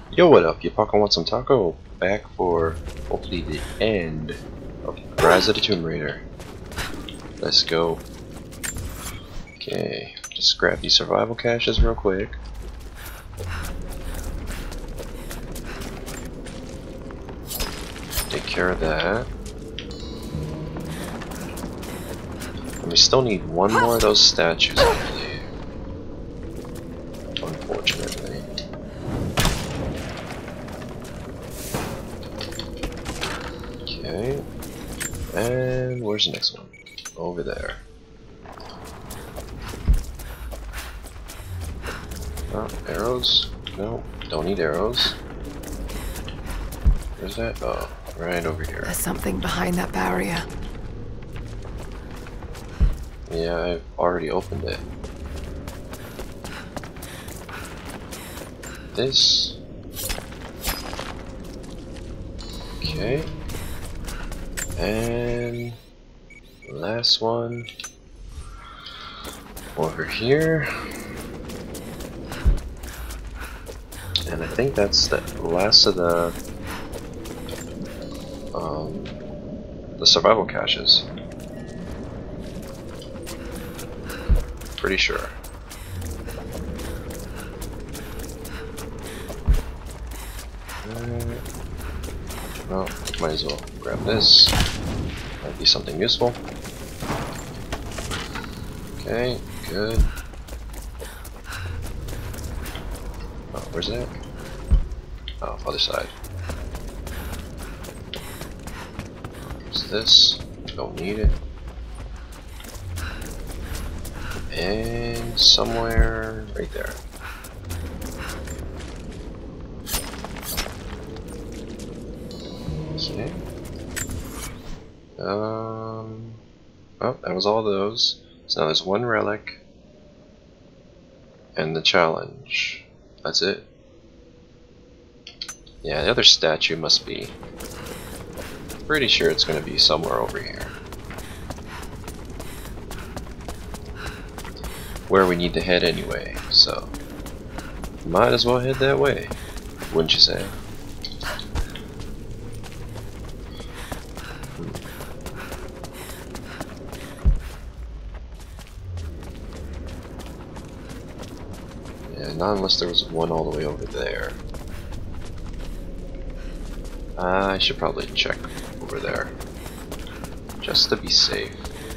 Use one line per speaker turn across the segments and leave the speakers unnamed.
Yo, what up? You fucking want some taco? Back for hopefully the end of Rise of the Tomb Raider. Let's go. Okay, just grab these survival caches real quick. Take care of that. And we still need one more of those statues, I believe. Unfortunately. Okay. And where's the next one? Over there. Oh, arrows? No, don't need arrows. Where's that? Oh, right over here.
There's something behind that barrier.
Yeah, I've already opened it. This. Okay. And last one over here. And I think that's the last of the survival caches. Pretty sure. Well, might as well grab this. Might be something useful. Okay, good. Oh, where's that? Oh, other side. What's this? Don't need it. And somewhere right there. Okay. Oh, that was all those. So now there's one relic and the challenge. That's it. Yeah, the other statue must be. Pretty sure it's going to be somewhere over here. Where we need to head anyway, so might as well head that way, wouldn't you say? Yeah, not unless there was one all the way over there. I should probably check over there, just to be safe.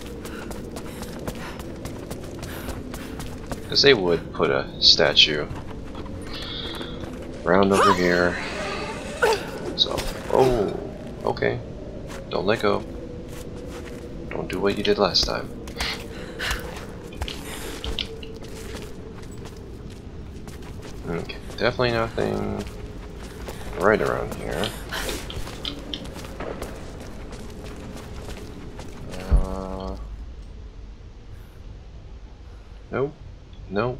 Because they would put a statue around over here. So, oh, okay. Don't let go. Don't do what you did last time. Okay, definitely nothing right around here. Nope. Nope.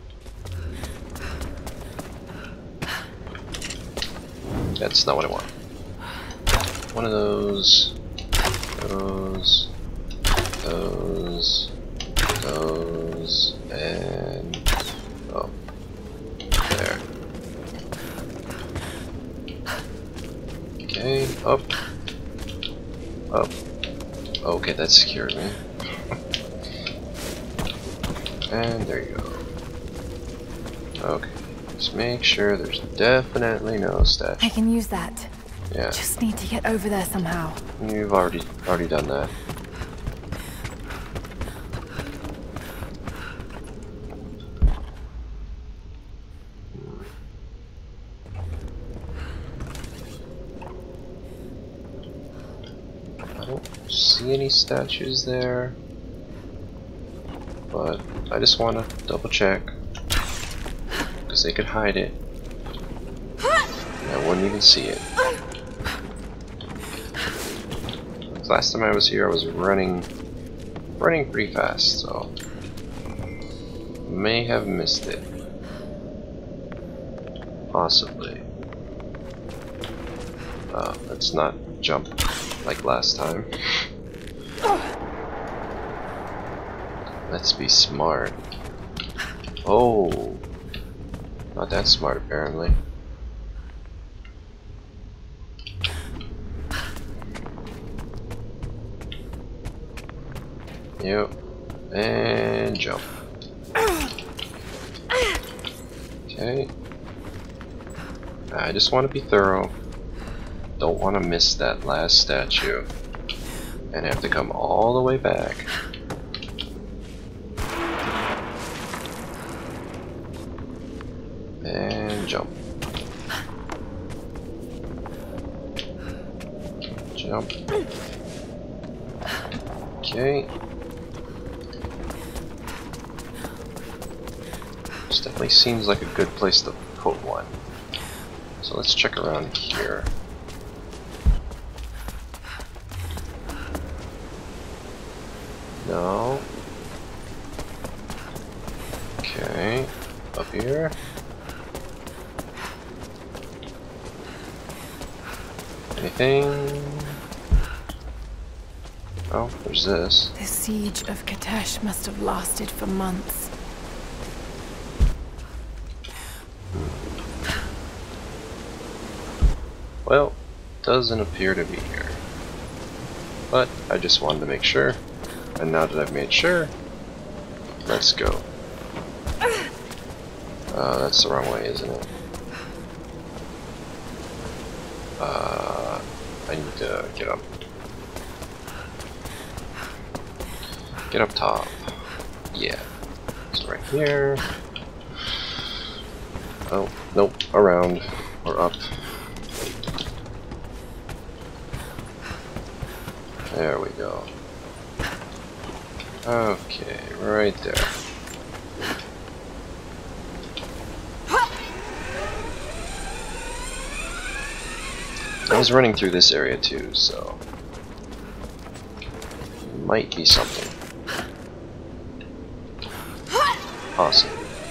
That's not what I want. One of those, those, and oh, there. Okay, up. Okay, that secured me. And there you go. Okay, just make sure there's definitely no statue.
I can use that.
Yeah.
Just need to get over there somehow.
You've already done that. I don't see any statues there, but I just want to double check because they could hide it and I wouldn't even see it. Last time I was here I was running pretty fast, so may have missed it. Possibly. Let's not jump like last time. Let's be smart. Oh, not that smart apparently. Yep. And jump. Okay. I just want to be thorough. Don't want to miss that last statue. And have to come all the way back. And jump. Jump. Okay. This definitely seems like a good place to put one. So let's check around here. No. Okay. Up here. Anything? Oh, there's this.
The siege of Katesh must have lasted for months.
Well, doesn't appear to be here. But I just wanted to make sure. And now that I've made sure, let's go. That's the wrong way, isn't it? I need to get up. Get up top. Yeah. So right here. Oh, nope. Around. Or up. There we go. Okay, right there. I was running through this area too, so might be something. Awesome.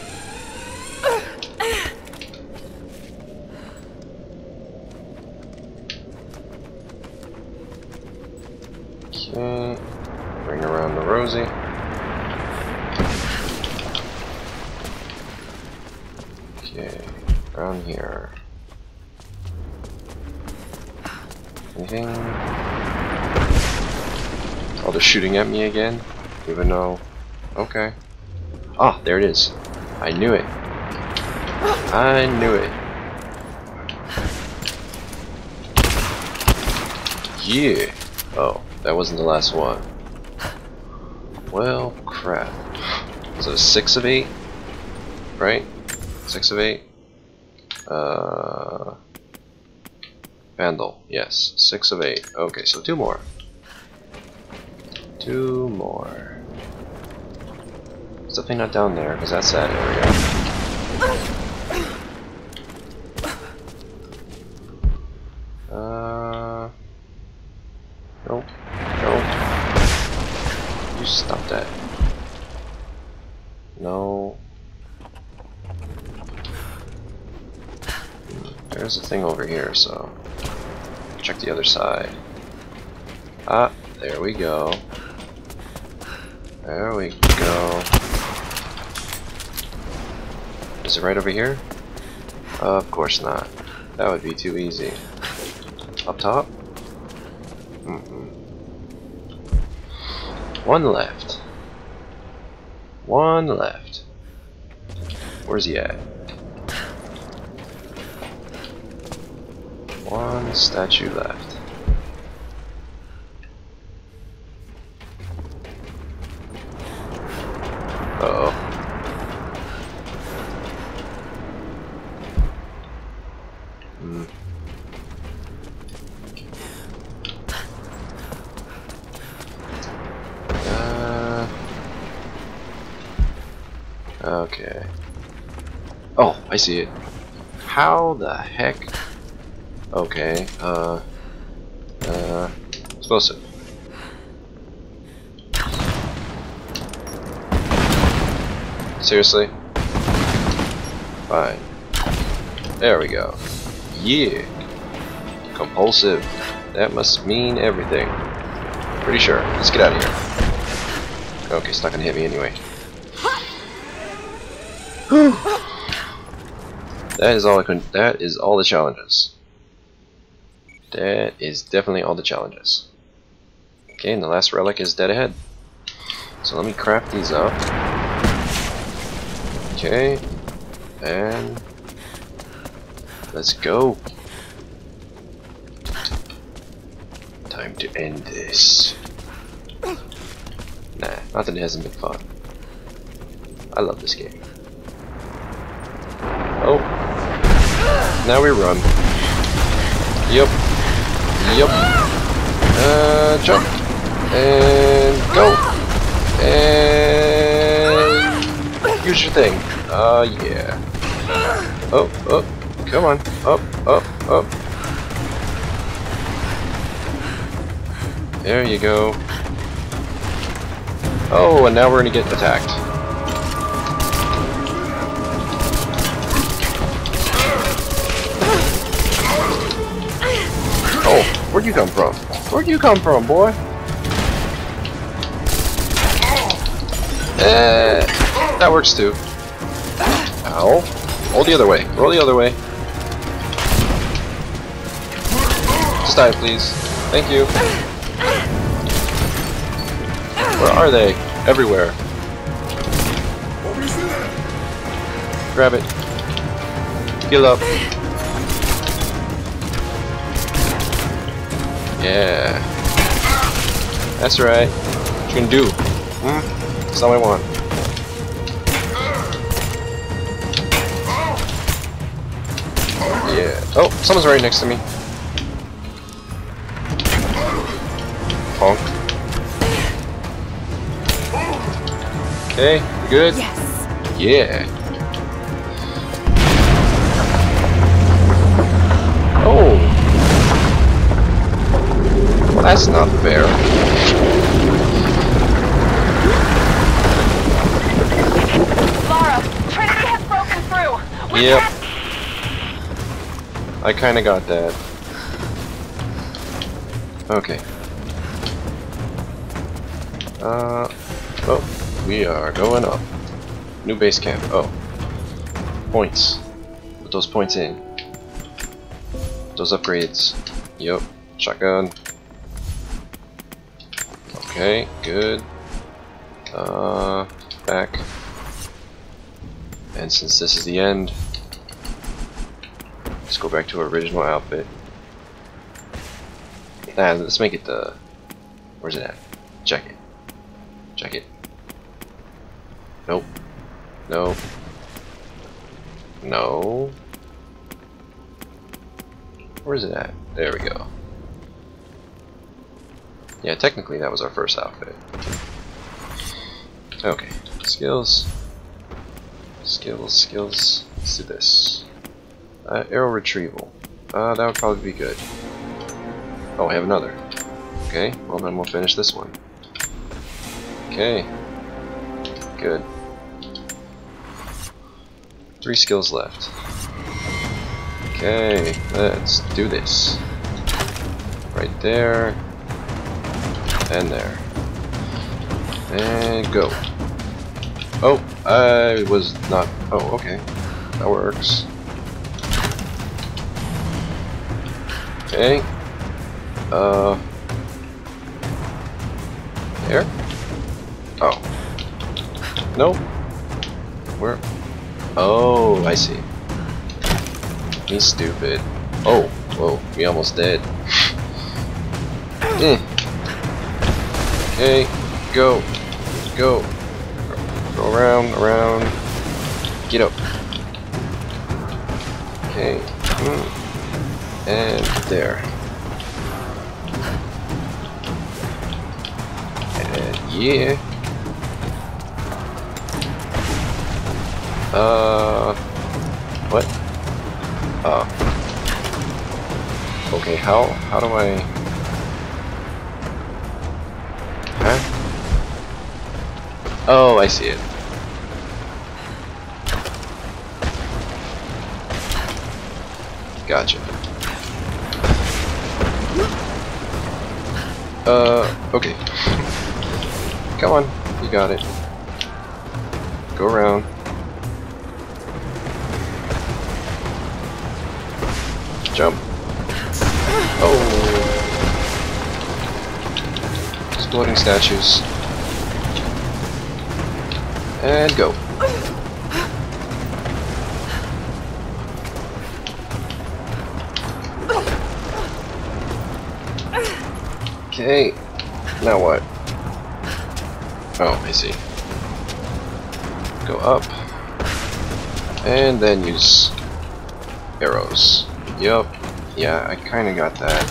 Okay, bring around the Rosie. Okay, around here. Anything? Oh, they're shooting at me again? Even though... Okay. Ah, there it is. I knew it. I knew it. Yeah. Oh, that wasn't the last one. Well, crap. So 6 of 8? Right? 6 of 8? Vandal, yes. 6 of 8. Okay, so 2 more. 2 more. It's definitely not down there, because that's that area. Nope. Nope. You stop that. No. There's a thing over here, so check the other side. Ah, there we go. There we go. Is it right over here? Of course not. That would be too easy. Up top? Mm-mm. 1 left. 1 left. Where's he at? 1 statue left. Uh-oh. Hmm. Okay. Oh, I see it. How the heck? Okay, explosive. Seriously? Fine. There we go. Yeah. Compulsive. That must mean everything. Pretty sure. Let's get out of here. Okay, it's not gonna hit me anyway. That is all that is all the challenges. That is definitely all the challenges. Okay, and the last relic is dead ahead. So let me craft these up. Okay. And let's go. Time to end this. Nah, not that it hasn't been fun. I love this game. Oh. Now we run. Yup. Yup. Jump. And go. And use your thing. Yeah. Oh, oh. Come on. Up, up, up. There you go. Oh, and now we're gonna get attacked. Oh, where'd you come from? Where'd you come from, boy? That works too. Ow. Roll the other way. Roll the other way. Just die, please. Thank you. Where are they? Everywhere. Grab it. Heal up. Yeah. That's right. What you can do? That's all I want. Yeah. Oh, someone's right next to me. Honk. Okay, we good?
Yes.
Yeah. Oh. Well, that's not fair.
Lara, Trinity has broken through.
Yep. I kinda got that. Okay. Oh, we are going up. New base camp. Oh. Points. Put those points in. Those upgrades. Yep. Shotgun. Okay, good. Back. And since this is the end, let's go back to our original outfit. Let's make it the... Where's it at? Check it. Check it. Nope. No. No. Where's it at? There we go. Yeah, technically that was our first outfit. Okay. Skills. Skills, skills. Let's do this. Arrow retrieval. That would probably be good. Oh, I have another. Okay, well then we'll finish this one. Okay. Good. 3 skills left. Okay, let's do this. Right there. And there. And go. Oh, I was not... Oh, okay. That works. Okay. There? Oh. Nope. Where? Oh, I see. He's stupid. Oh, whoa, we almost dead. Okay, go. Go. Go around, around. Get up. Okay. And there. And yeah. What? Okay, how do I... Huh? Oh, I see it. Gotcha. Okay. Come on, you got it. Go around. Jump. Oh. Exploding statues. And go. Okay, now what? Oh, I see. Go up, and then use arrows. Yup, yeah, I kinda got that.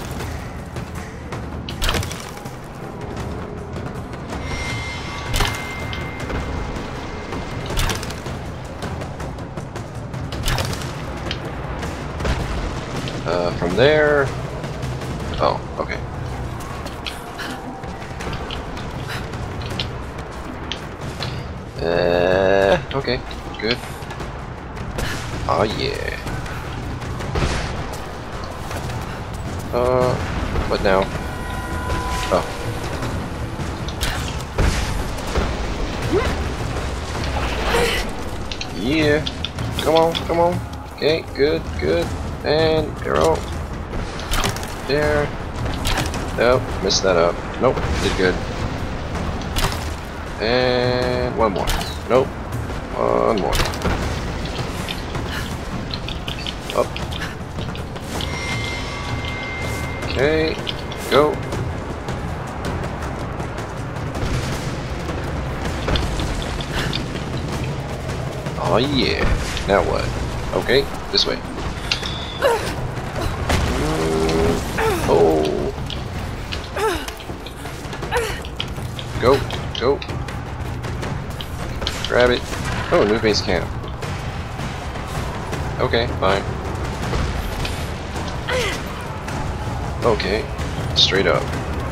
From there... Oh, okay. Okay, good. Oh yeah. What now? Oh. Yeah. Come on, come on. Okay, good, good. And arrow. There. Nope, messed that up. Nope, did good. And one more. Nope. One more. Up. Okay. Go. Oh yeah. Now what? Okay, this way. Oh. Go. Go. Grab it. Oh, new base camp. Okay, fine. Okay, straight up.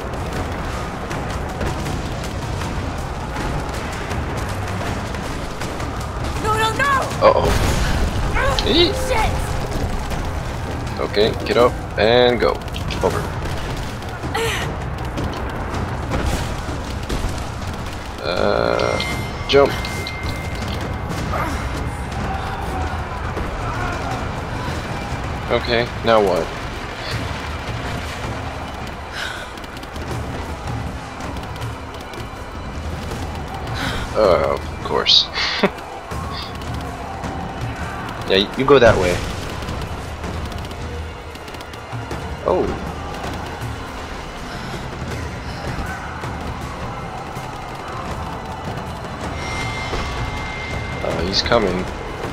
No, no, no!
Uh-oh. Shit! Okay, get up and go. Over. Jump. Okay, now what? Of course. Yeah, you go that way. Oh. He's coming.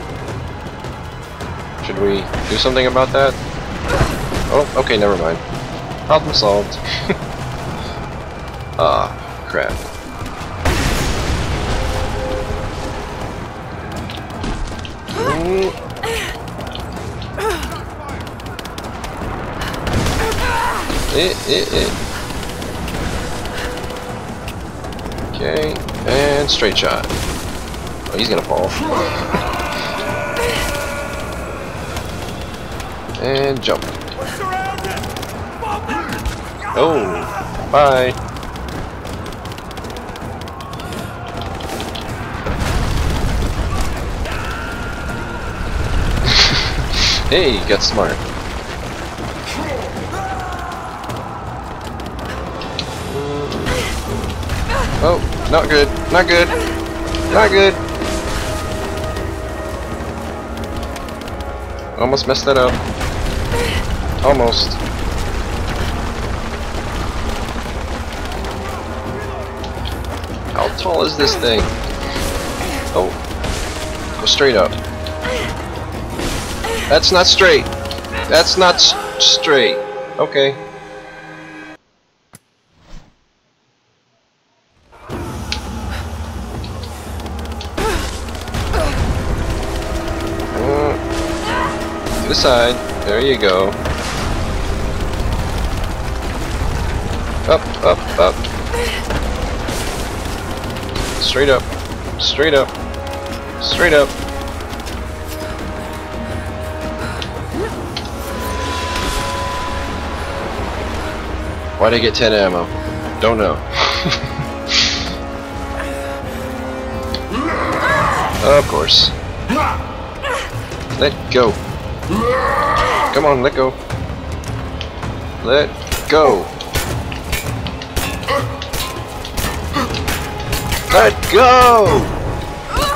Should we do something about that? Oh, okay, never mind. Problem solved. Ah, crap. Okay, and straight shot. Oh, he's gonna fall. And jump. Oh, bye. Hey, you got smart. Oh, not good, not good, not good. Almost messed that up. Almost. How tall is this thing? Oh, go straight up. That's not straight. That's not straight. Okay. To the side. There you go. Up, up, up. Straight up. Straight up. Straight up. Why'd I get 10 ammo? Don't know. Of course. Let go. Come on, let go. Let go. Let go!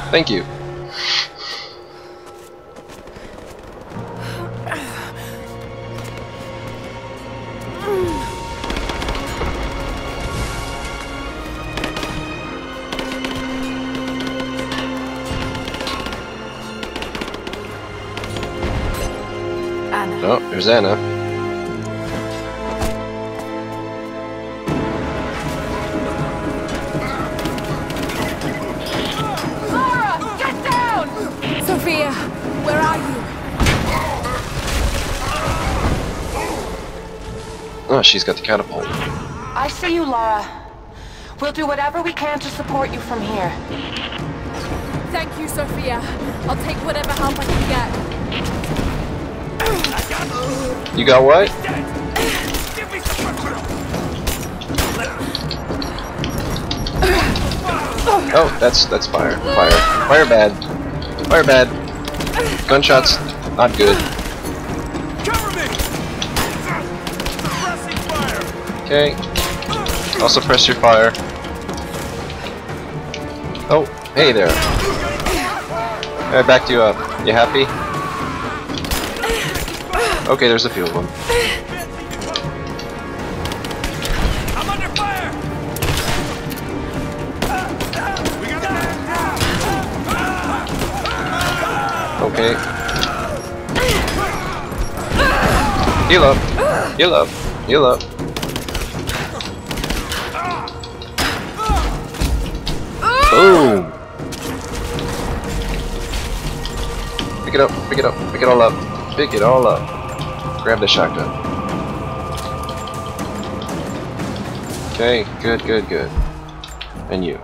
Thank you.
Anna.
Oh, there's Anna.
Lara, get down!
Sophia, where are you?
Oh, she's got the catapult.
I see you, Lara. We'll do whatever we can to support you from here.
Thank you, Sophia. I'll take whatever help I can get.
You got what? Oh, that's fire. Fire. Fire bad. Fire bad. Gunshots, not good. Okay. I'll suppress your fire. Oh, hey there. I backed you up. You happy? Okay, there's a few of them.
I'm under fire.
Okay. Heal up. Heal up. Heal up. Boom! Pick it up, pick it up, pick it all up. Pick it all up. Grab the shotgun. Okay, good, good, good. And you.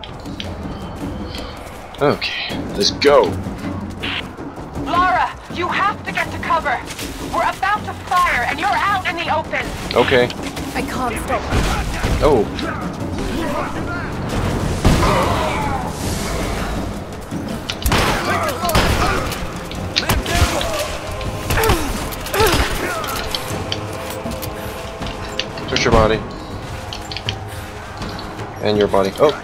Okay, let's go.
Lara, you have to get to cover. We're about to fire and you're out in the open.
Okay.
I can't stop.
Oh. Touch your body. And your body. Oh!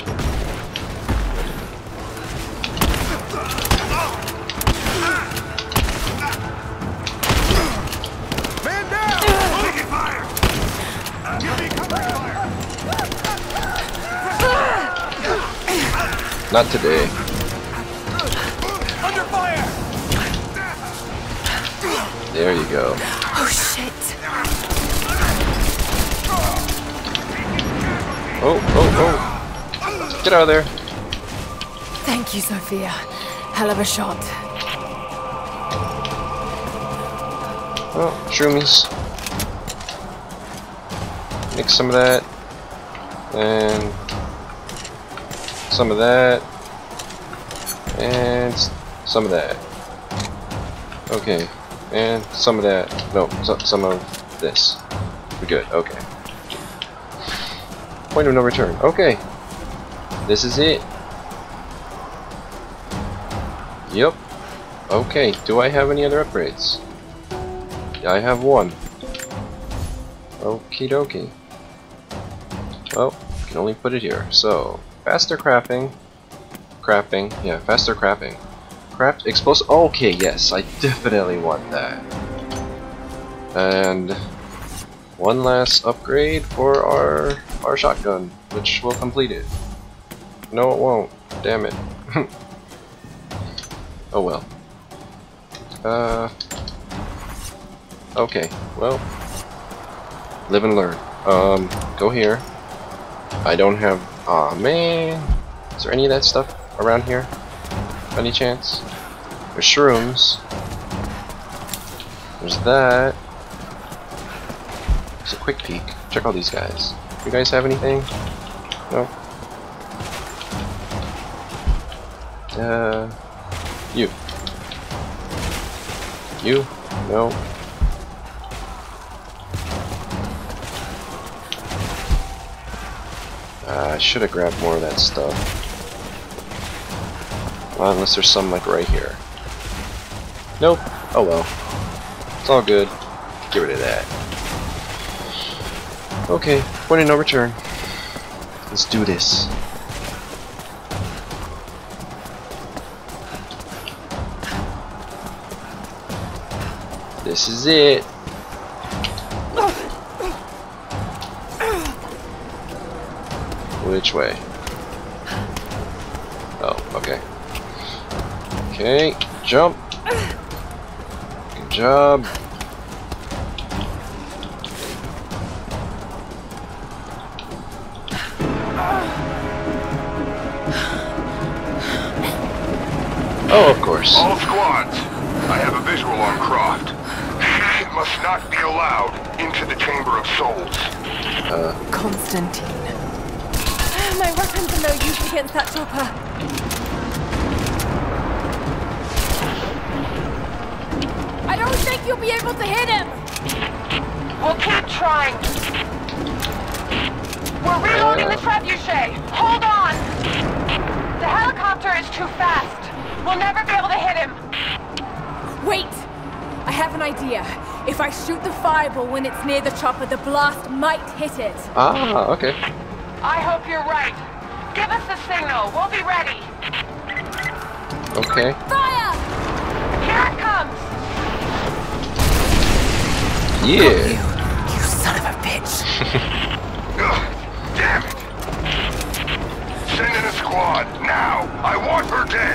Man down! Taking fire! Give me cover fire!
Not today.
Under fire!
There you go.
Oh, shit.
Oh, oh, oh. Get out of there.
Thank you, Sophia. Hell of a shot.
Oh, shroomies. Mix some of that. And some of that. And some of that. Okay. And some of that. No, some of this. We're good. Okay. Point of no return. Okay. This is it. Yep. Okay. Do I have any other upgrades? I have one. Okie dokie. Well, I can only put it here. So, faster crafting. Yeah, faster crafting. Craft explosive. Okay, yes, I definitely want that. And one last upgrade for our shotgun, which will complete it. No, it won't. Damn it. Oh well. Okay. Well, live and learn. Go here. I don't have. Aw, man. Is there any of that stuff around here? Any chance? There's shrooms. There's that. Just a quick peek. Check all these guys. You guys have anything? No. You. You? No. I should have grabbed more of that stuff. Well, unless there's some like right here. Nope. Oh well. It's all good. Get rid of that. Okay, point of no return. Let's do this. This is it. Which way? Oh, okay. Okay, jump. Good job. Oh, of course.
All squads, I have a visual on Croft. She must not be allowed into the Chamber of Souls.
Konstantin.
My weapons are no use against that chopper. I don't think you'll be able to hit him.
We'll keep trying. We're reloading the trebuchet. Hold on. The helicopter is too fast. We'll never be able to hit him.
Wait! I have an idea. If I shoot the fireball when it's near the chopper, the blast might hit it.
Ah, okay.
I hope you're right. Give us the signal. We'll be ready.
Okay.
Fire!
Here it comes.
Yeah.
You son of a bitch.
Ugh, damn it! Send in a squad, now! I want her dead!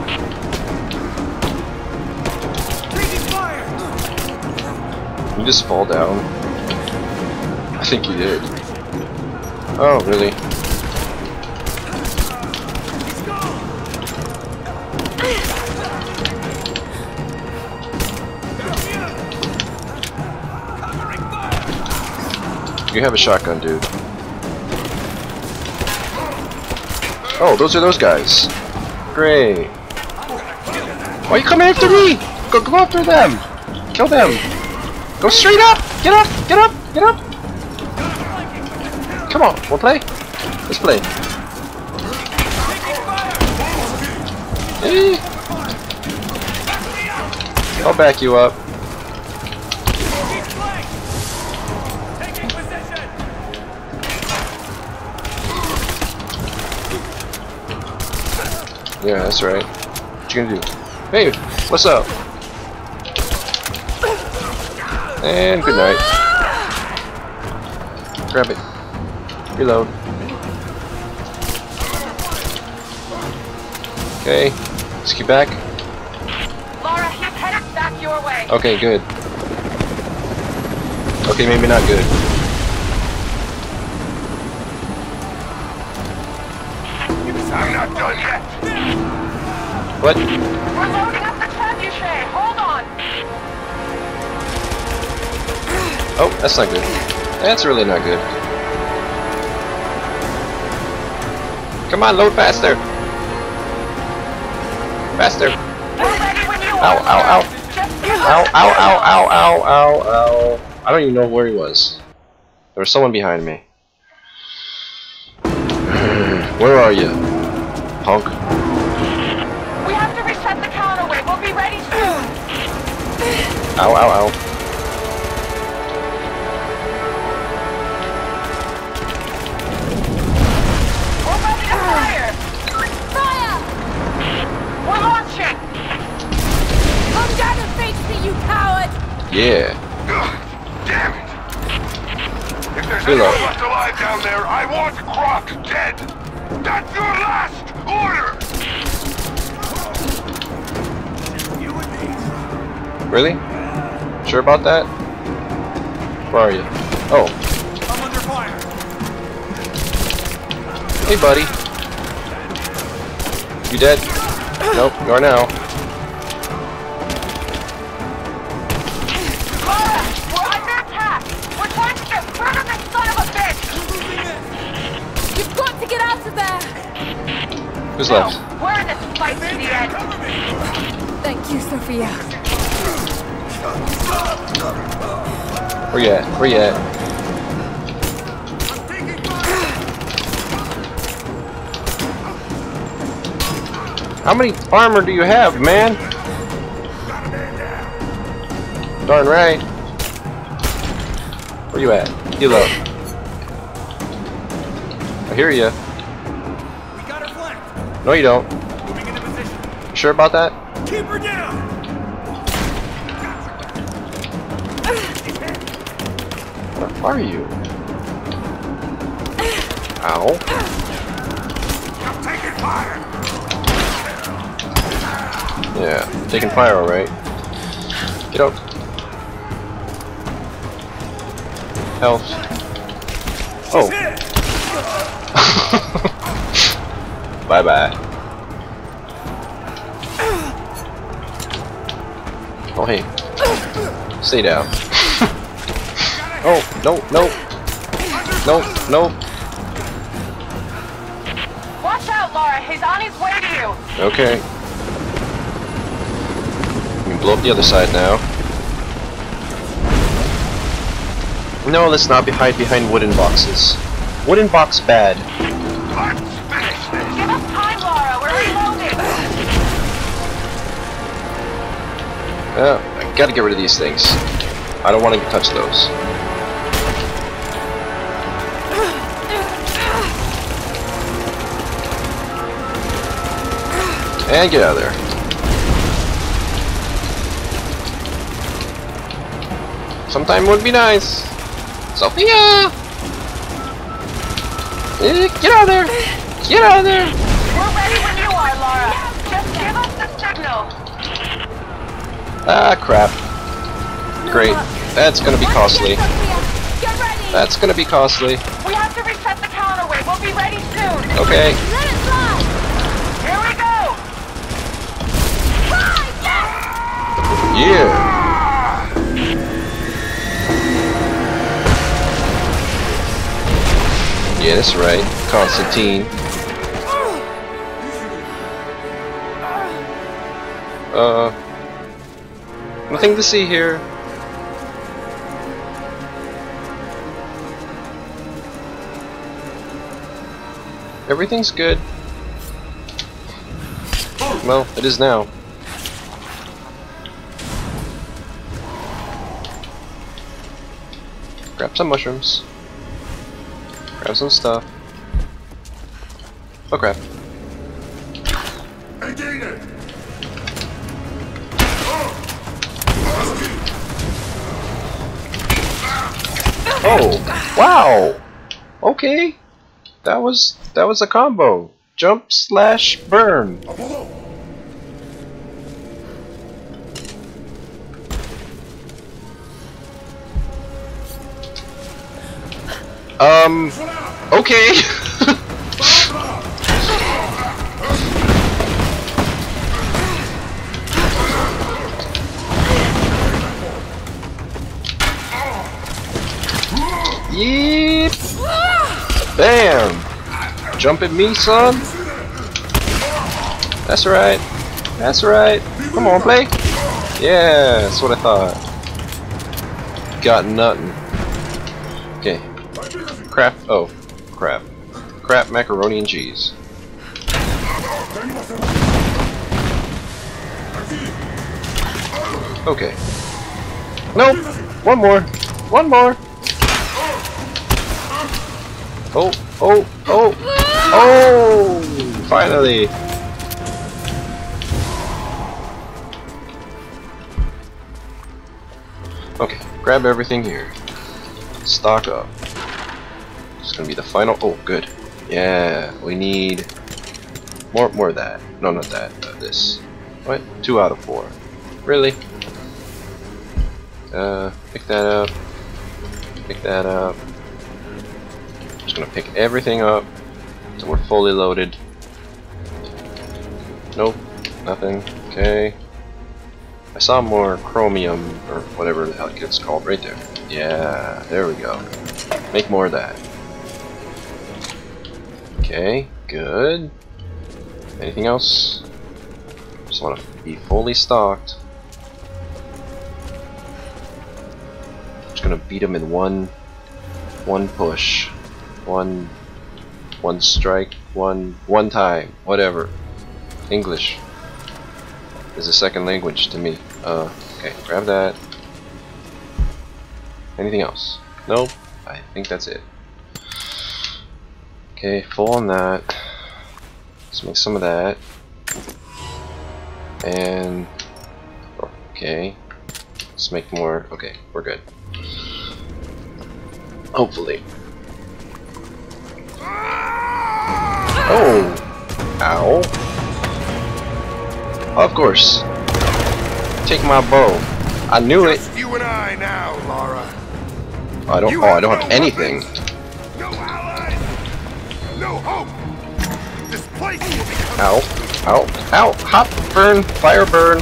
Taking fire!
You just fall down. I think you did. Oh, really? You have a shotgun, dude. Oh, those are those guys. Great. Why are you coming after me? Go after them. Kill them. Go straight up. Get up. Get up. Get up. Come on. We'll play. Let's play. Hey. I'll back you up. Yeah, that's right. What you gonna do? Hey, what's up? And good night. Grab it. Reload. Okay, let's keep back.
Laura, he's headed back your way.
Okay, good. Okay, maybe not good.
I'm not done yet!
What?
We're loading up the trebuchet. Hold on.
Oh, that's not good. That's really not good. Come on, load faster! Faster!
We're ready when you
Ow,
are.
ow, ow!
Just
Ow, ow, ow, ow, ow, ow, ow. I don't even know where he was. There was someone behind me. Where are you, punk?
We have to reset the counterweight. We'll be ready soon.
Ow, ow, ow.
We're ready to fire.
Fire!
We're launching.
Come down and face me, you coward!
Yeah.
Ugh, damn it! If there's
Reload.
anyone left alive down there, I want Croft dead! That's your last order!
Really? Sure about that? Where are you? Oh.
I'm under fire!
Hey, buddy. You dead? Nope, you are now.
Laura, we're under attack. We're trying to get rid of this son of a bitch.
You've got to get out of there!
Who's
No,
left?
we're in this fight to the end.
Thank you, Sophia.
Where you at? Where you at? How many armor do you have, man? Darn right. Where you at? Heal up. I hear ya.
We got her flanked!
No, you don't.
Moving into position.
You sure about that?
Keep her down!
are you? Ow.
I'm taking fire!
Yeah, taking fire, alright. Get up. Health. Oh. Bye bye. Oh hey. Stay down. Oh, no, no. No, no.
Watch out, Laura. He's on his way to you.
Okay. We can blow up the other side now. No, let's not hide behind wooden boxes. Wooden box bad.
Let's finish this!
Give us time, Laura. We're reloading.
I gotta get rid of these things. I don't want to touch those. And get out of there. Sometime would be nice. Sophia! Get out of there! Get out of there!
We're ready when you are, Laura. Just give us the signal.
Ah, crap. Great. That's gonna be costly.
Get ready!
That's gonna be costly.
We have to reset the counterweight. We'll be ready soon.
Okay.
Let it fly!
Here we go.
Fly! Yes!
Yeah. Yeah, that's right. Konstantin. Nothing to see here. Everything's good. Well, it is now. Grab some mushrooms. Grab some stuff. Oh crap.
I did it!
Oh, wow. Okay. That was a combo. Jump slash burn. Okay. Yeep. Bam. Jump at me, son. That's right. That's right. Come on, play. Yeah, that's what I thought. Got nothing. Okay. Crap. Oh, crap. Crap, macaroni and cheese. Okay. Nope. One more. One more. Oh, oh, oh. Oh! Finally. Okay, grab everything here. Stock up. It's gonna be the final. Oh, good. Yeah, we need more of that. No, not that. This. What? 2 out of 4. Really? Pick that up. Pick that up. Just gonna pick everything up so we're fully loaded. Nope, nothing. Okay. I saw more chromium or whatever the hell it gets called right there. Yeah, there we go. Make more of that. Okay, good. Anything else? Just want to be fully stocked. Just gonna beat him in one push, one strike, one time, whatever. English is a second language to me. Okay, grab that. Anything else? Nope. I think that's it. Okay, full on that. Let's make some of that. And okay, let's make more. Okay, we're good. Hopefully. Oh! Ow. Of course. Take my bow. I knew it.
Just you and I now, Lara.
I don't have anything.
No allies. No hope. This place will become...
Ow. Ow. Ow. Hot burn. Fire burn.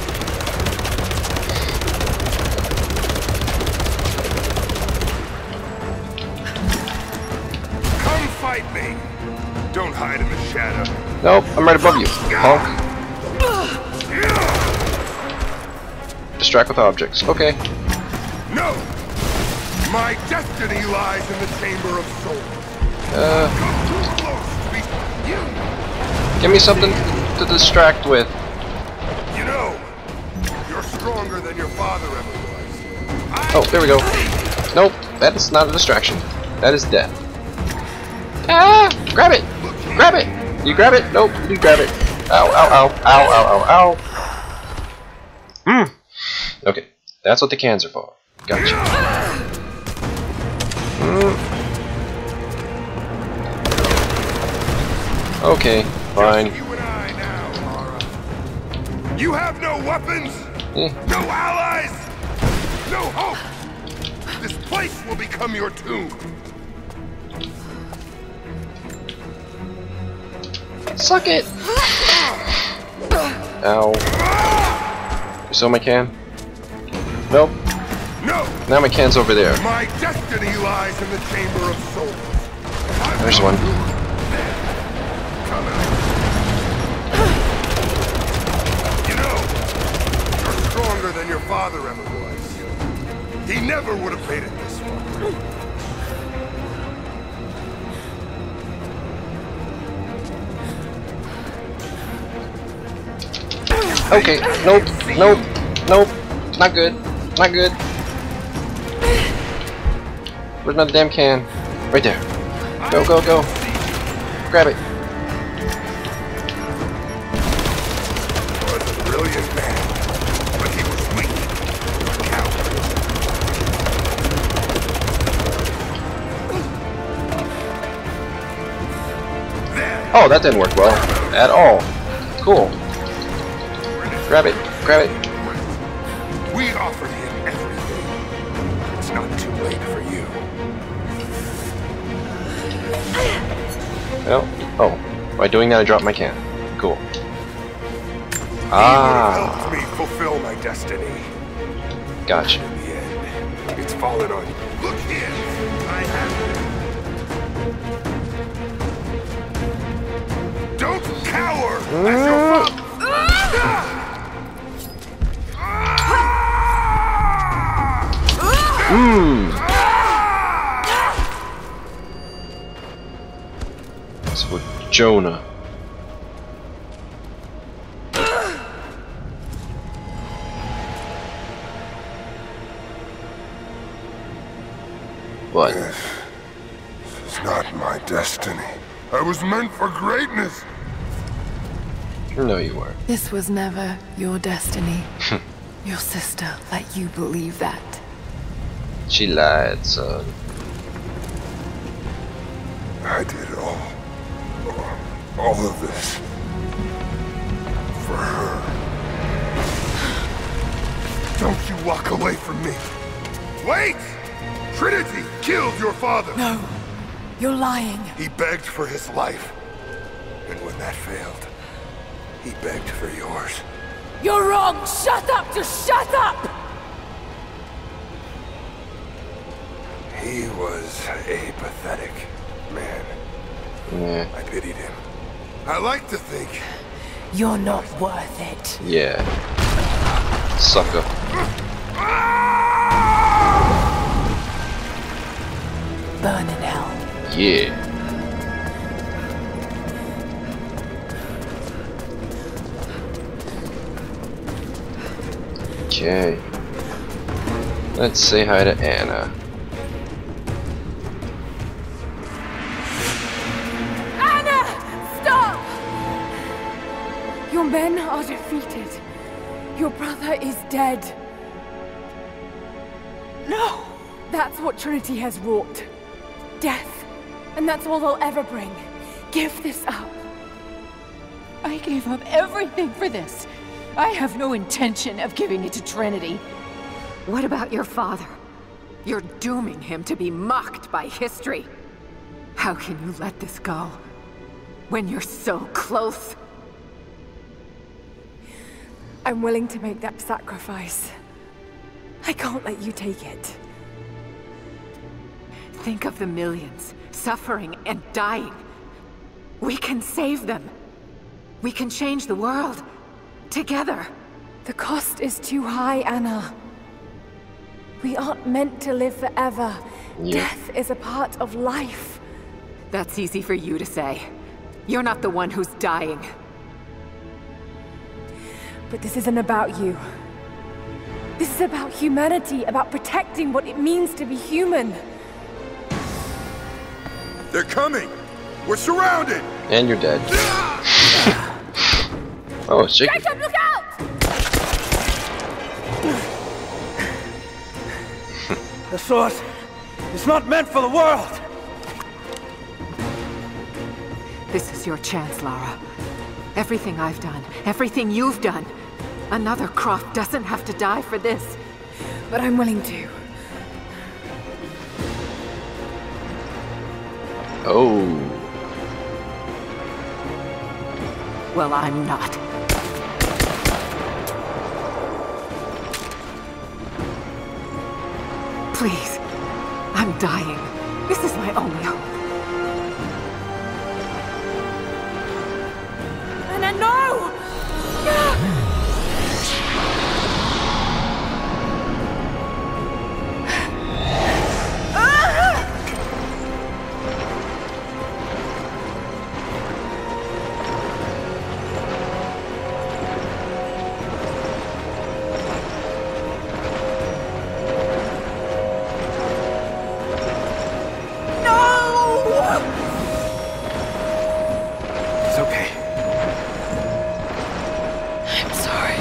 Come fight me. Don't hide in the shadow.
Nope. I'm right above you, punk. Distract with objects. Okay.
No! My destiny lies in the Chamber of Souls. Come too close, you.
Give me something to distract with.
You know, you're stronger than your father ever was.
Oh, there we go. Nope, that is not a distraction. That is death. Ah! Grab it! Grab it! You grab it? Nope, you grab it. Ow, ow, ow, ow, ow, ow, ow. Okay, that's what the cans are for. Gotcha. Okay, fine.
You and I now, Lara. You have no weapons, no allies, no hope. This place will become your tomb.
Suck it! Ow. You saw my can? Nope.
No!
Now my can's over there.
My destiny lies in the Chamber of Souls.
There's one.
Come out. You know, you're stronger than your father ever was. He never would have made it this far.
Okay, nope, nope, nope. Not good. Not good. Where's my damn can? Right there. Go, go, go. Grab it.
He was a brilliant man, but he was weak. A coward. There.
Oh, that didn't work well. At all. Cool. Grab it. Grab it.
We offered him everything. It's not too late for you.
Well, oh. By doing that, I dropped my can. Cool.
He would have
Ah.
helped me fulfill my destiny.
Gotcha.
In the end, it's fallen on you. Look here! I have it. Don't cower! As your father!
That's for Jonah. What?
This is not my destiny. I was meant for greatness.
No, you weren't.
This was never your destiny. Your sister let you believe that.
She lied, son.
I did all of this for her. Don't you walk away from me. Wait! Trinity killed your father.
No, you're lying.
He begged for his life. And when that failed, he begged for yours.
You're wrong! Shut up! Just shut up!
He was a pathetic man.
Yeah.
I pitied him. I like to think.
You're not worth it.
Yeah. Sucker.
Burn in hell.
Yeah. Okay. Let's say hi to Anna.
Anna! Stop! Your men are defeated. Your brother is dead. No! That's what Trinity has wrought. Death. And that's all they'll ever bring. Give this up.
I gave up everything for this. I have no intention of giving it to Trinity.
What about your father? You're dooming him to be mocked by history. How can you let this go? When you're so close?
I'm willing to make that sacrifice. I can't let you take it.
Think of the millions, suffering and dying. We can save them. We can change the world. Together.
The cost is too high, Anna. We aren't meant to live forever.
Yeah.
Death is a part of life.
That's easy for you to say. You're not the one who's dying.
But this isn't about you. This is about humanity, about protecting what it means to be human.
They're coming! We're surrounded!
And you're dead. Oh, it's chicken.
Jacob, look out!
The source is not meant for the world!
This is your chance, Lara. Everything I've done, everything you've done. Another Croft doesn't have to die for this.
But I'm willing to.
Oh.
Well, I'm not. Please. I'm dying. This is my only hope.
Anna, no!
It's okay.
I'm sorry.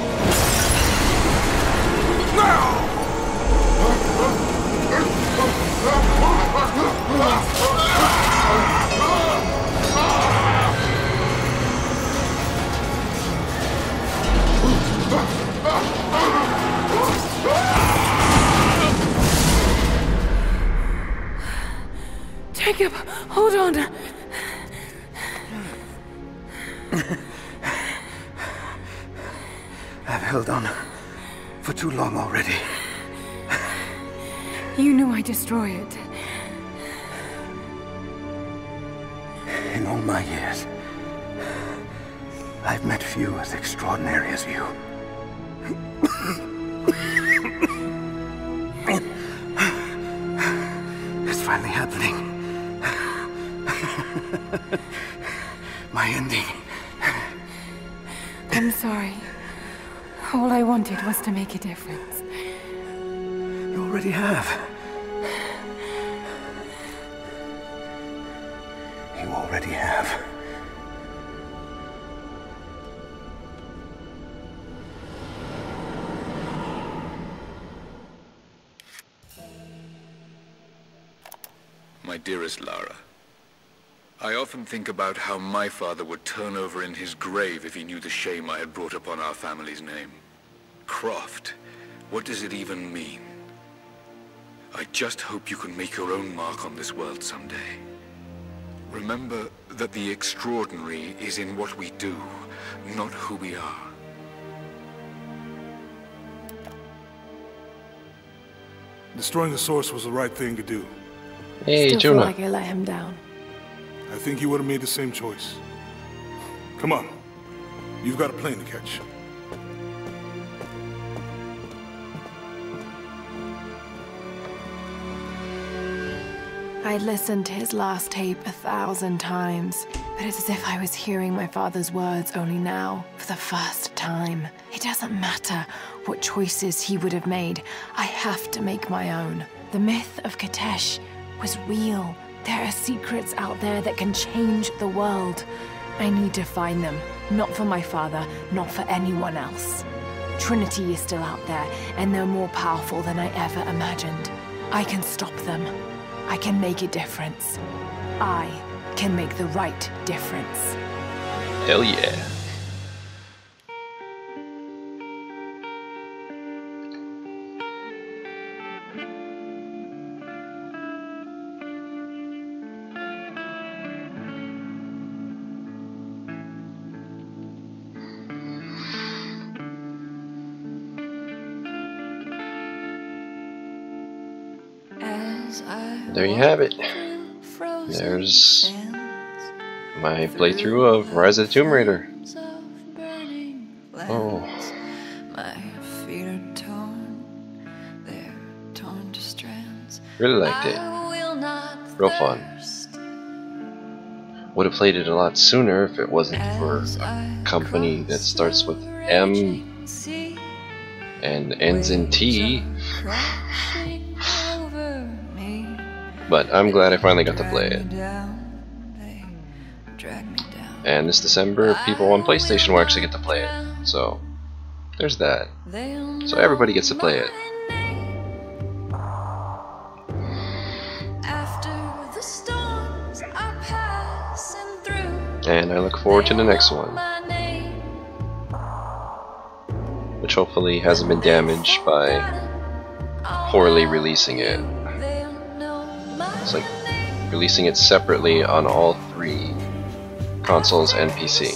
Jacob, hold on.
I've held on for too long already.
You knew I'd destroy it.
In all my years, I've met few as extraordinary as you. It's finally happening. My ending.
I'm sorry. All I wanted was to make a difference.
You already have. You already have.
My dearest Lara, I often think about how my father would turn over in his grave if he knew the shame I had brought upon our family's name. Croft, what does it even mean? I just hope you can make your own mark on this world someday. Remember that the extraordinary is in what we do, not who we are.
Destroying the source was the right thing to do.
Hey,
Still feel
Jonah.
like I let him down.
I think you would have made the same choice. Come on. You've got a plane to catch.
I listened to his last tape 1,000 times, but it's as if I was hearing my father's words only now, for the first time. It doesn't matter what choices he would have made. I have to make my own. The myth of Katesh was real. There are secrets out there that can change the world. I need to find them, not for my father, not for anyone else. Trinity is still out there, and they're more powerful than I ever imagined. I can stop them. I can make a difference. I can make the right difference.
Hell yeah. There you have it. There's my playthrough of Rise of the Tomb Raider. Oh. Really liked it. Real fun. Would have played it a lot sooner if it wasn't for a company that starts with M and ends in T. But I'm glad I finally got to play it. And this December, people on PlayStation will actually get to play it. So, there's that. So everybody gets to play it. And I look forward to the next one, which hopefully hasn't been damaged by poorly releasing it. It's like releasing it separately on all 3 consoles and PC.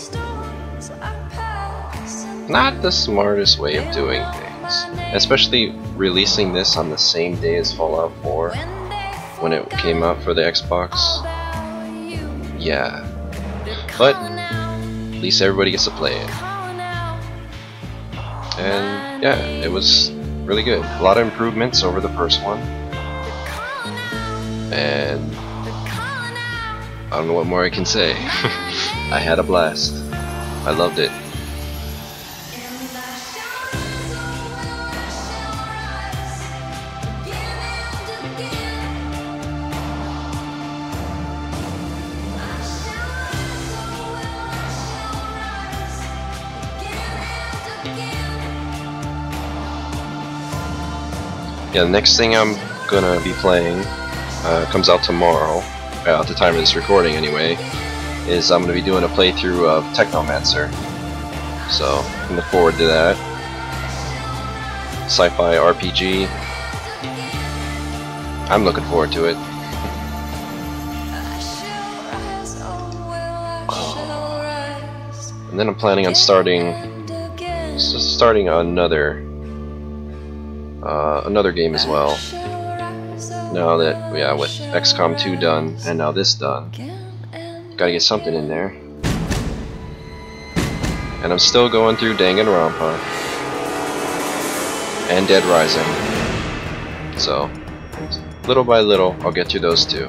Not the smartest way of doing things, especially releasing this on the same day as Fallout 4 when it came out for the Xbox. Yeah, but at least everybody gets to play it. And yeah, it was really good. A lot of improvements over the first one. And I don't know what more I can say. I had a blast. I loved it. Yeah, the next thing I'm gonna be playing comes out tomorrow, at the time of this recording anyway, is I'm going to be doing a playthrough of Technomancer. So, I look forward to that. Sci-fi RPG. I'm looking forward to it. And then I'm planning on starting another game as well. Now that, yeah, with XCOM 2 done, and now this done, gotta get something in there. And I'm still going through Danganronpa and Dead Rising. So, little by little, I'll get through those 2.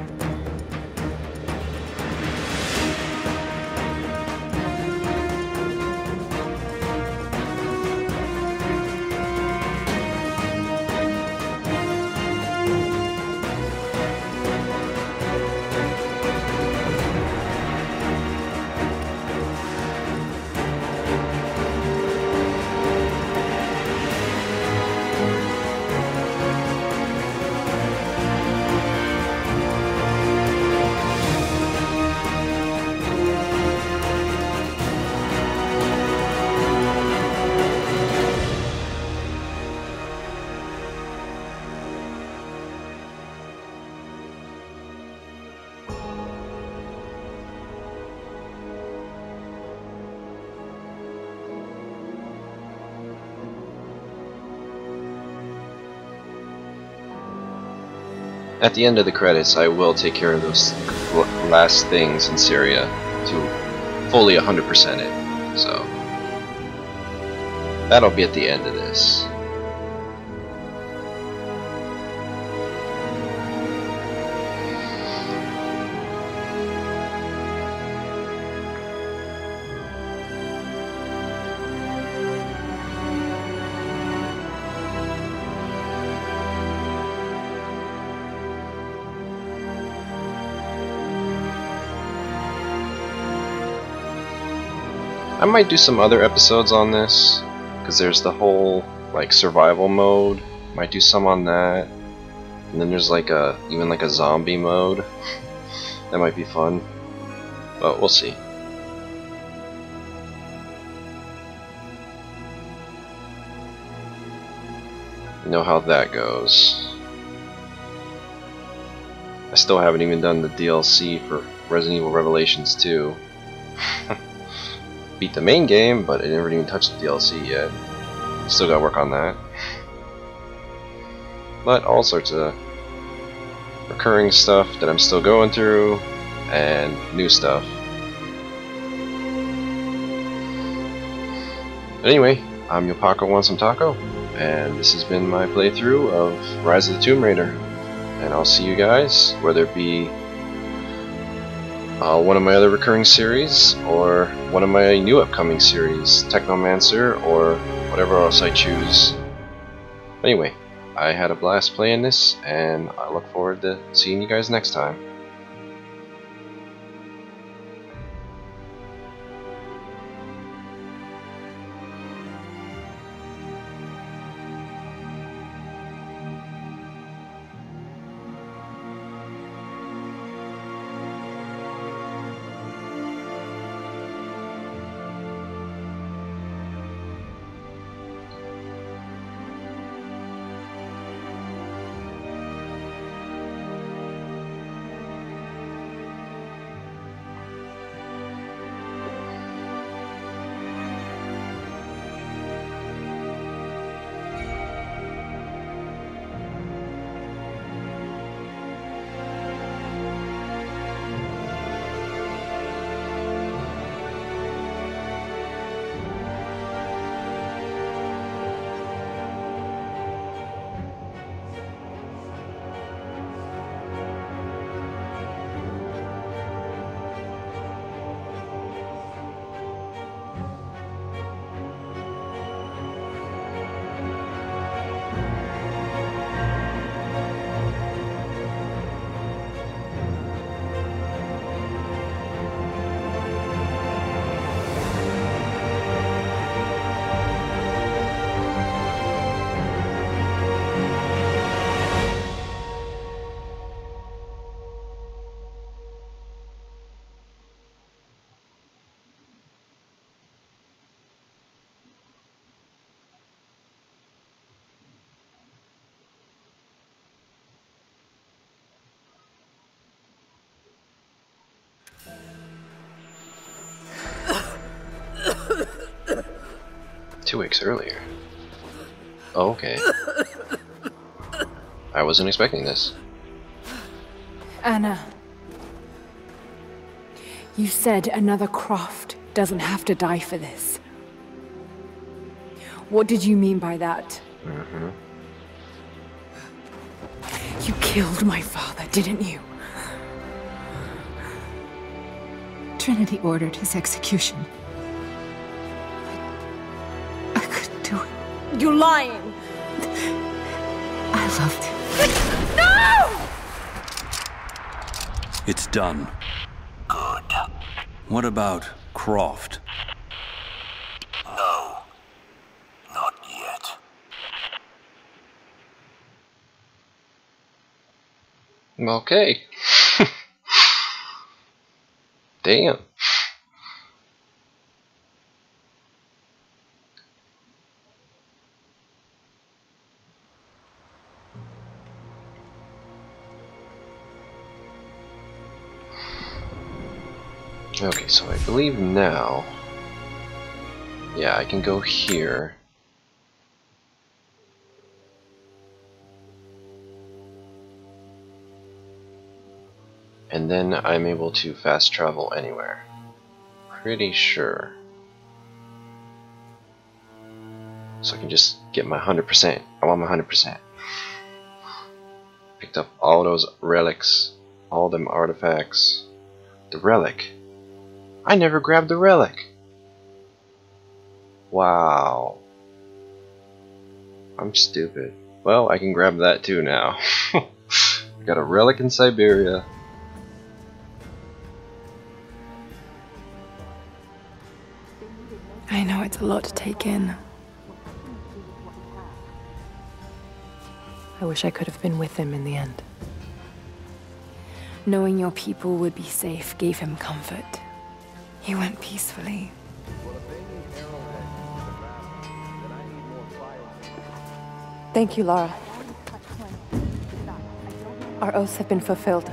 At the end of the credits, I will take care of those last things in Syria to fully 100% it. So that'll be at the end of this. I might do some other episodes on this, because there's the whole like survival mode. Might do some on that. And then there's like even like a zombie mode. That might be fun, but we'll see. You know how that goes. I still haven't even done the DLC for Resident Evil Revelations 2. Beat the main game, but I never even touched the DLC yet. Still gotta work on that. But all sorts of recurring stuff that I'm still going through, and new stuff. But anyway, I'm Yopako Want Some Taco, and this has been my playthrough of Rise of the Tomb Raider. And I'll see you guys, whether it be one of my other recurring series, or one of my new upcoming series, Technomancer, or whatever else I choose. Anyway, I had a blast playing this, and I look forward to seeing you guys next time. Two weeks earlier. Oh, okay. I wasn't expecting this.
Anna. You said another Croft doesn't have to die for this. What did you mean by that?
Mm-hmm.
You killed my father, didn't you? Trinity ordered his execution. I couldn't do it. You're lying! I loved him. No!
It's done.
Good.
What about Croft?
No. Not yet.
Okay. Damn. Okay, so I believe now, yeah, I can go here. And then I'm able to fast travel anywhere. Pretty sure. So I can just get my 100%. I want my 100%. Picked up all those relics, all them artifacts. The relic. I never grabbed the relic. Wow. I'm stupid. Well, I can grab that too now. Got a relic in Siberia.
I know it's a lot to take in. I wish I could have been with him in the end. Knowing your people would be safe gave him comfort. He went peacefully. Thank you, Lara. Our oaths have been fulfilled.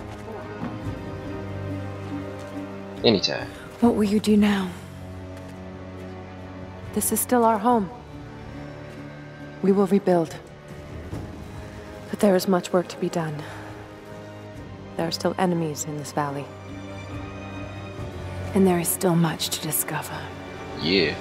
Anytime.
What will you do now? This is still our home. We will rebuild. But there is much work to be done. There are still enemies in this valley. And there is still much to discover.
Yeah.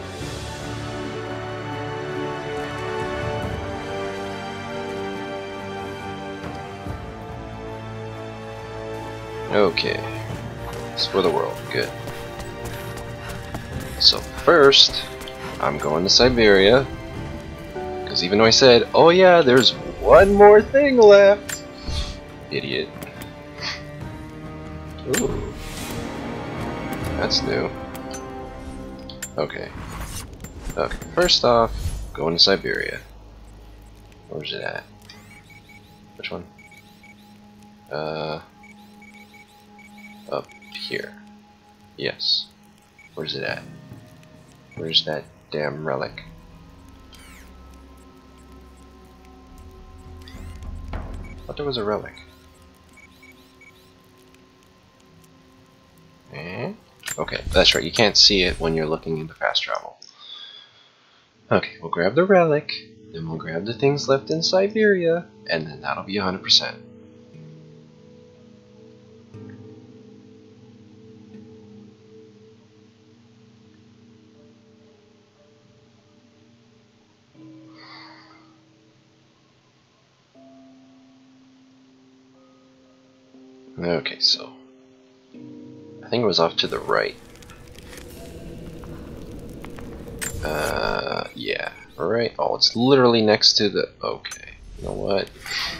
Okay. Explore the world. Good. So first, I'm going to Siberia. Because even though I said, oh yeah, there's one more thing left. Idiot. Ooh. That's new. Okay. Okay, first off, going to Siberia. Where's it at? Which one? Up here. Yes. Where's it at? Where's that damn relic? I thought there was a relic. Eh? Okay, that's right, you can't see it when you're looking into fast travel. Okay, we'll grab the relic, then we'll grab the things left in Siberia, and then that'll be 100%. Okay, so I think it was off to the right. Yeah, right. Oh, it's literally next to the. Okay, you know what?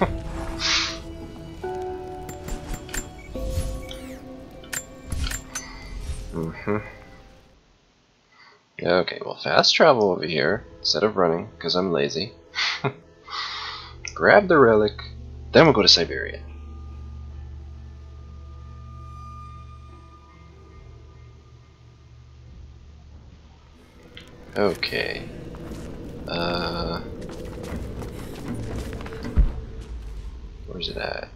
Okay, well, fast travel over here instead of running because I'm lazy. Grab the relic, then we'll go to Siberia. Okay. Where's it at?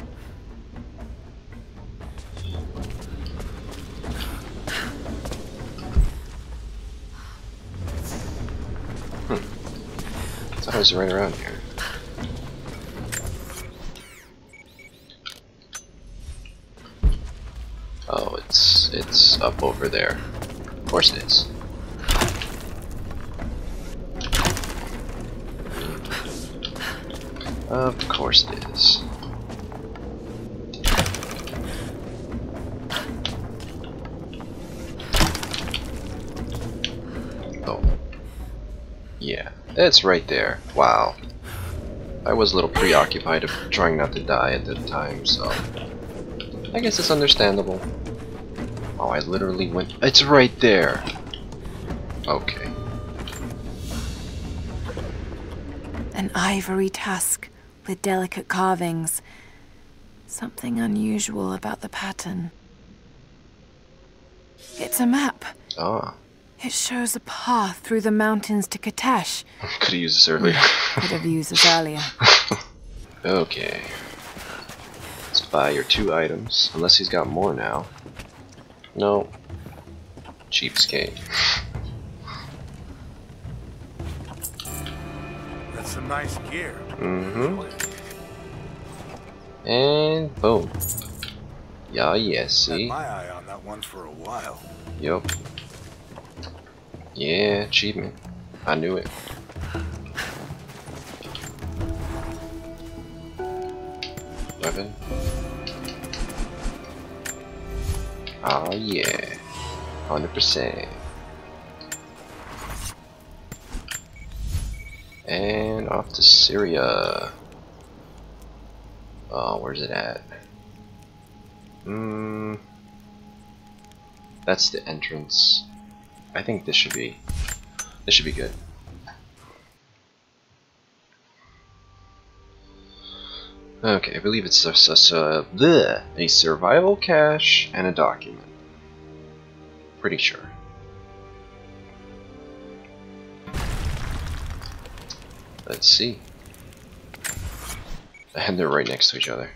It's always right around here. Oh, it's up over there. Of course it is. Of course it is. Oh. Yeah, it's right there. Wow. I was a little preoccupied of trying not to die at the time, so I guess it's understandable. Oh, I literally went... It's right there! Okay.
An ivory tusk with delicate carvings. Something unusual about the pattern. It's a map.
Ah.
It shows a path through the mountains to Katesh.
Could have used this earlier.
Could have used this earlier.
Okay. Let's buy your 2 items. Unless he's got more now. No. Cheapskate.
That's some nice gear.
Mm-hmm. And boom. Yeah, yes, see?
Had my eye on that one for a while.
Yup. Yeah, achievement. I knew it. Weapon. Oh yeah. 100%. And off to Syria. Oh, where's it at? That's the entrance. I think this should be good. Okay, I believe it's a survival cache and a document. Pretty sure. Let's see. And they're right next to each other.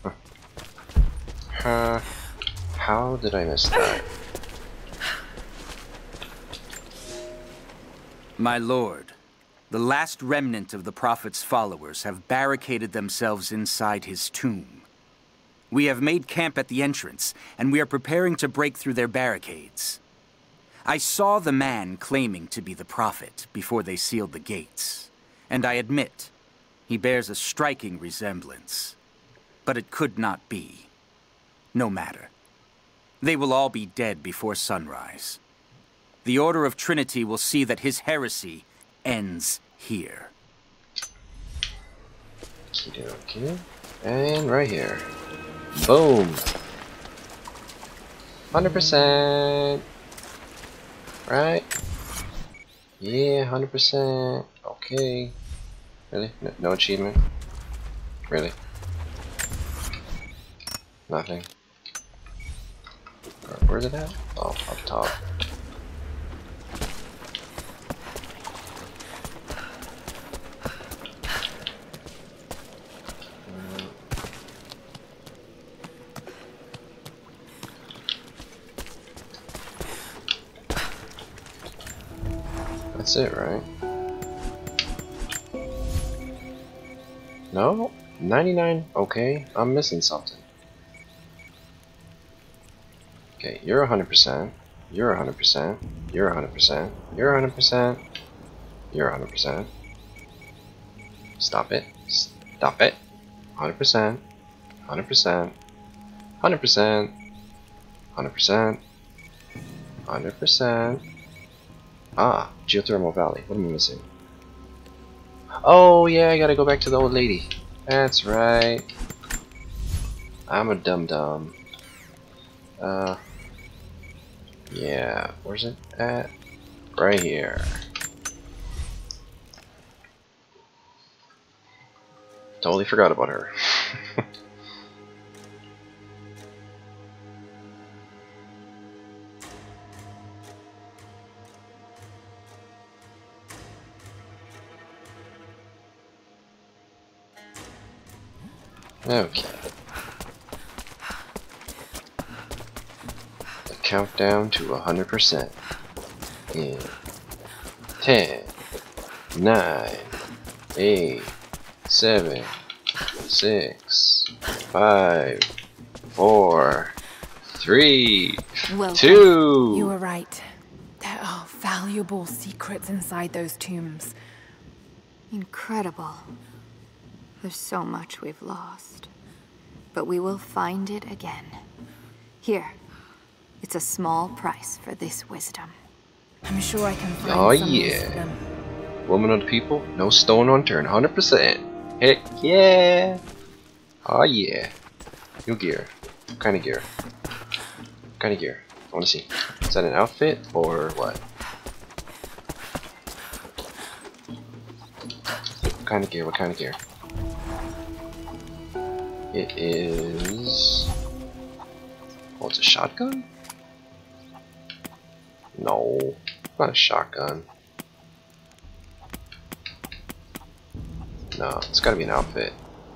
Huh. How did I miss that?
My lord, the last remnant of the Prophet's followers have barricaded themselves inside his tomb. We have made camp at the entrance, and we are preparing to break through their barricades. I saw the man claiming to be the Prophet before they sealed the gates, and I admit, he bears a striking resemblance. But it could not be. No matter. They will all be dead before sunrise. The Order of Trinity will see that his heresy ends here.
Okay. And right here. Boom. 100%. Right? Yeah, 100%. Okay. Really? No achievement? Really? Nothing. Where's it at? Oh, up top. That's it, right? No? 99? Okay, I'm missing something. Okay, you're 100%. You're 100%. You're 100%. You're 100%. You're 100%. Stop it. Stop it. 100%. 100%. 100%. 100%. 100%. Ah, Geothermal Valley. What am I missing? Oh, yeah, I gotta go back to the old lady. That's right. I'm a dum-dum. Yeah, where's it at? Right here. Totally forgot about her. Okay. The countdown to 100% in 10, 9, 8, 7, 6, 5, 4, 3,
Welcome.
2.
You were right. There are valuable secrets inside those tombs.
Incredible. There's so much we've lost. But we will find it again. Here. It's a small price for this wisdom.
I'm sure I can find
Oh
some use for
yeah.
them.
Woman of the people, no stone unturned, 100%. Heck yeah. Oh yeah. New gear. What kind of gear? What kind of gear? I want to see. Is that an outfit or what? What kind of gear? What kind of gear? It is... Oh, it's a shotgun? No, not a shotgun. No, it's gotta be an outfit.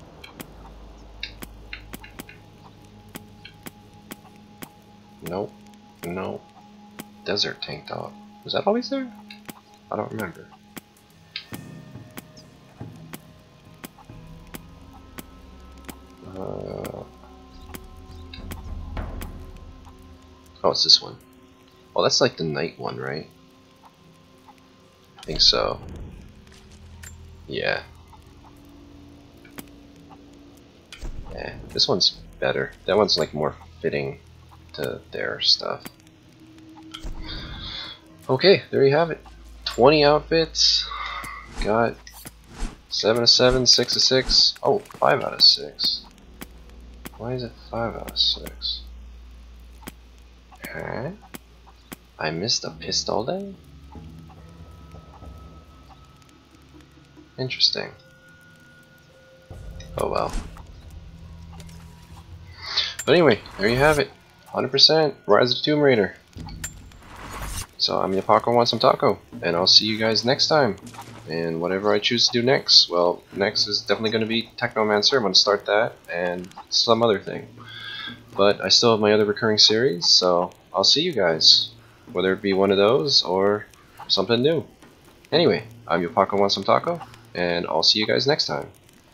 Nope. No. Desert tank top. Was that always there? I don't remember. Oh, it's this one. Oh, that's like the night one, right? I think so. Yeah. Yeah, this one's better. That one's like more fitting to their stuff. Okay, there you have it. 20 outfits. Got 7 of 7, 6 of 6. Oh, 5 out of 6. Why is it 5 out of 6? Huh? I missed a pistol then? Interesting. Oh well. But anyway, there you have it. 100% Rise of the Tomb Raider. So I'm Yapako Want Some Taco, and I'll see you guys next time. And whatever I choose to do next, well, next is definitely going to be Technomancer. I'm going to start that, and some other thing. But I still have my other recurring series, so I'll see you guys. Whether it be one of those, or something new. Anyway, I'm Yapako Want Some Taco, and I'll see you guys next time.